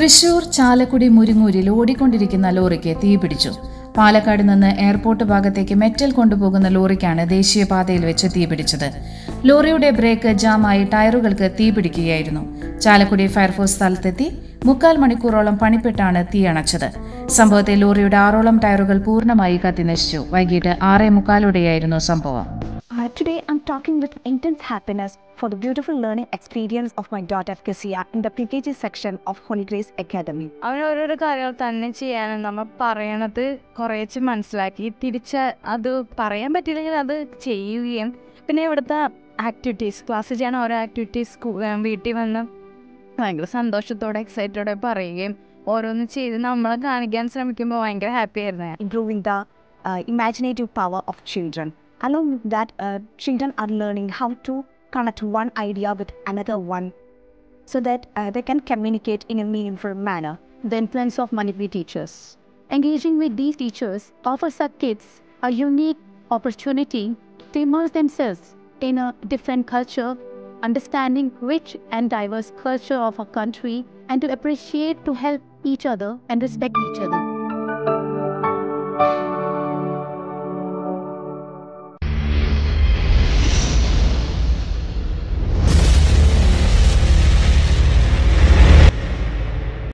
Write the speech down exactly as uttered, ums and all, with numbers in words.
തൃശൂർ ചാലക്കുടി മുരിങ്ങൂരിൽ ഓടിക്കൊണ്ടിരിക്കുന്ന ലോറിക്ക് തീപിടിച്ചു. പാലക്കാട് നിന്ന് എയർപോർട്ട് ഭാഗത്തേക്ക് മെറ്റൽ കൊണ്ടുപോകുന്ന ലോറിക്കാണ് ദേശീയപാതയിൽ വെച്ച് തീപിടിച്ചത്. ലോറിയുടെ ബ്രേക്ക് ജാമായി ടയറുകൾക്ക് തീപിടിക്കുകയായിരുന്നു. ചാലക്കുടി ഫയർഫോഴ്സ് സ്ഥലത്തെത്തി മുക്കാൽ മണിക്കൂറോളം പണിപ്പെട്ടാണ് തീയണച്ചത്. സംഭവത്തിൽ ലോറിയുടെ ആറോളം ടയറുകൾ പൂർണ്ണമായി കത്തിനശിച്ചു. വൈകിട്ട് ആറേ മുക്കാലോടെയായിരുന്നു സംഭവം. Uh, today I'm talking with intense happiness for the beautiful learning experience of my daughter Kisia in the P K G section of Holy Grace Academy. അവൻ ഓരോരോ കാര്യങ്ങൾ തന്നെ ചെയ്യാനും നമ്മൾ പറയണത് കുറേച്ച് മനസ്സിലാക്കി തിരിച്ച് അത് പറയാൻ പറ്റില്ലെങ്കിൽ അത് ചെയ്യുകയും പിന്നെ ഇവിടുത്തെ ആക്ടിവിറ്റീസ് ക്ലാസ്സിൽ ചെയ്യാൻ ഓരോ ആക്ടിവിറ്റീസ് വീട്ടിൽ വന്ന് ഭയങ്കര സന്തോഷത്തോടെ എക്സൈറ്റോടെ പറയുകയും ഓരോന്ന് ചെയ്ത് നമ്മളെ കാണിക്കാൻ ശ്രമിക്കുമ്പോൾ ഭയങ്കര ഹാപ്പി ആയിരുന്നു. Improving the uh, imaginative power of children. Along with that, uh, children are learning how to connect one idea with another one so that uh, they can communicate in a meaningful manner. The influence of Manipuri teachers. Engaging with these teachers offers our kids a unique opportunity to immerse themselves in a different culture, understanding rich and diverse culture of our country, and to appreciate, to help each other and respect each other.